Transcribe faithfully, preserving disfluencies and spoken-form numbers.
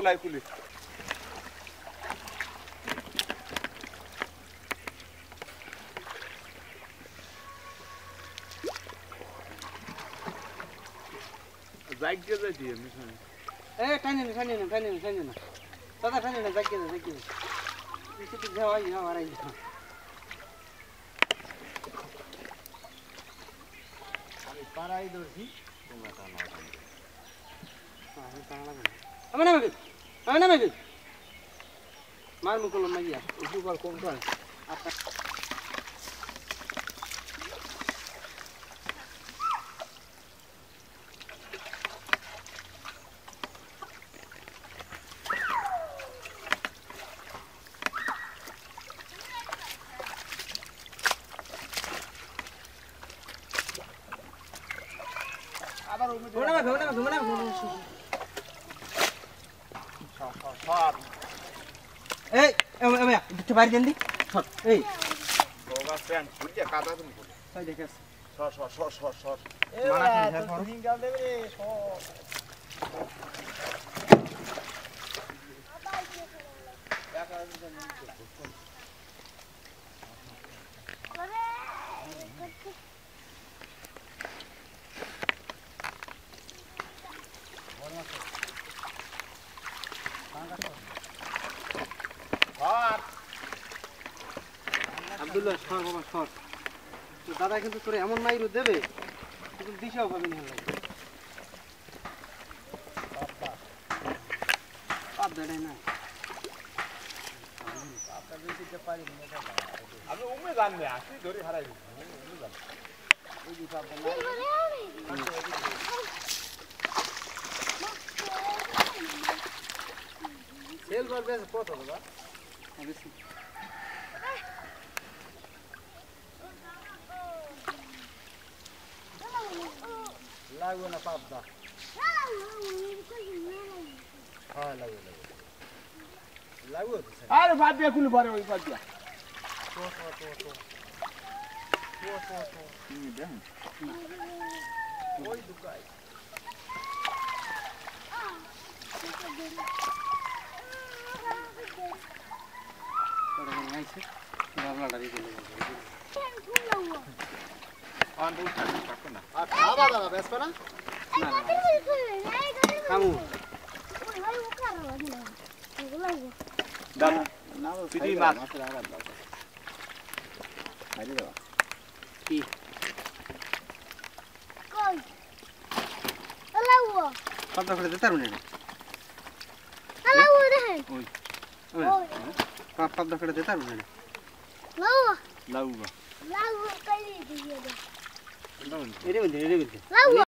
কুলাই কুলি জায়গা যাই দিয়ে মিশনে এ টানি না টানি না টানি না টানি না দাদা টানি না জায়গা জায়গা কিছু যাওয়াই না মারাই না আমি পাড়াই ধরছি তোমরা তা না আমি পাড়া না আমি না মাগি আমি না মাগি মার মুকল মাইয়া উপকার কোন কোন ঘুমনা ঘুমনা ঘুমনা ঘুমনা সর এই আমি একটু বাইরে দেন দি সর এই তোগা প্যান্ট ফুটিয়া কাটা তুমি বলে তাই দেখাস সর সর সর সর সর এ মারা কি সিঙ্গাল দেবে রে সব আব্দুল্লাহ সর বাবা সর তো দাদা কিন্তু তোরে এমন মাইরু দেবে কিন্তু দিশাও পাবি না লাগে পাপ দেয় না আপনার বেশিতে পারি না আমি উমে জানবে আসি ধরে হারাই দিই উমে জান এই যে পাপ সেল করবে কত বাবা বেশি লাগবে না পাপ দা হ্যাঁ লাগবে লাগবে লাগবে তো স্যার আরে বাদ দিয়া কুলি পরে ওই বাদ দিয়া তো তো তো তো তো তো তো তুমি দেন ওই দুকাই তোরে আইছে বাবলাটা রে দিলে অন তো উঠা পাকো না আর খাবা দাদা বেশ না না কামু দাদা না পিটি মাছ খাইলে দাও কি কই আলাও কত করে দিতে পারুন না আলাও দেখেন ওই পাপ পাপ করে দিতে পারুন না লাও লাউবা লাও কই দিয়ে দে এরে বলতে এরে বলতে লাও